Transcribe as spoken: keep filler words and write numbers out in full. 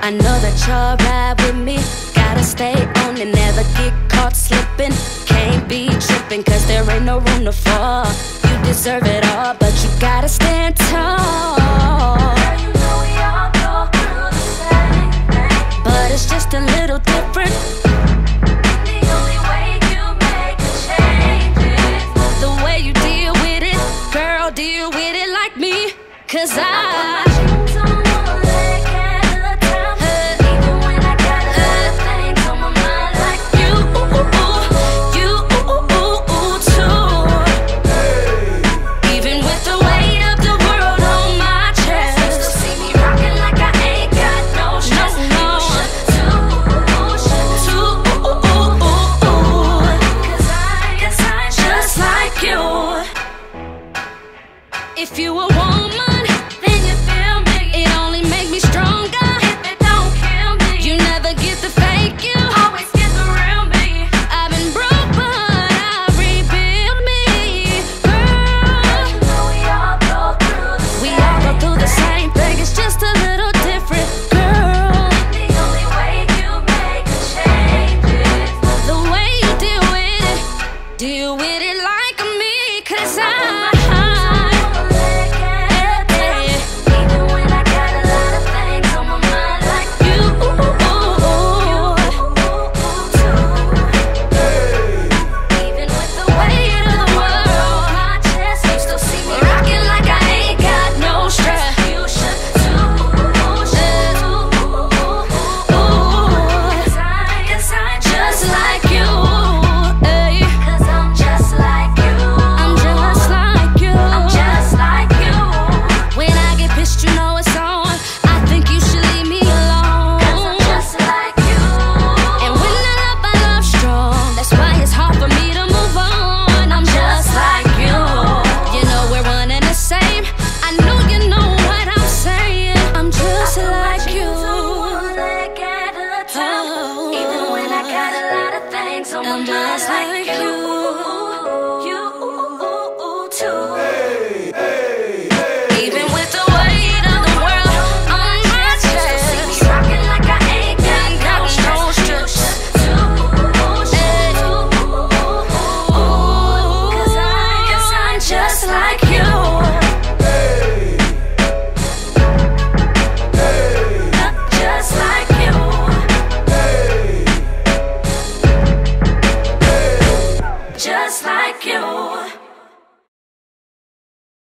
I know that you'll ride with me. Gotta stay on and never get caught slipping. Can't be tripping, cause there ain't no room to fall. You deserve it all, but you gotta stand tall. Girl, you know we all go through the same thing, but it's just a little different. the only way you make a change is The way you deal with it, girl, deal with it like me. Cause I dreams on one leg at a time, even when I got a lot of things on my mind, like you, you too. Even with the weight of the world on my you chest, still see me rocking like I ain't got no stress. No, You should too, should too, cause I, cause I just like you. If you a woman, then you feel me. it only make me stronger. If it don't kill me, You never get the fake you. always get the real me. I've been broke, but I rebuild me, girl. You know we all go through the We same all go through the same thing, it's just a little different, girl. The only way you make a change is The way you deal with it, deal with it like me. Cause I one leg at a time, even when I got a lot of things on my mind, like you, even with the weight of the world on my chest, you still see me rocking like I ain't got no stress. You should too, should too, cause I, cause I just like you. Ay, cause I'm just like you. I'm just like you. I'm just like you. When I get pissed, you know it's on. I think you should leave me alone. Cause I'm just like you. And when I love, I love strong. That's why it's hard for me to move on. I'm just like you. You know we're one and the same. I know you know what I'm saying. I'm just like you. One leg at a time, even when I got a lot of things on my I'm mind, just like like you. you. You too. Even with the weight of the world on my You still see me chest, rocking like I ain't got Ain't no got no stress. You stress. should too, should too. Cause I, cause I just like you.